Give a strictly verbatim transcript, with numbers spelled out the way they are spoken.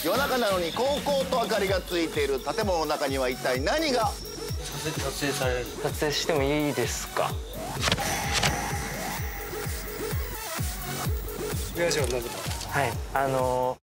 夜中なのにこうこうと明かりがついている建物の中には一体何が？ 撮影される。撮影してもいいですか？ 親父は何だ？ はい、あのー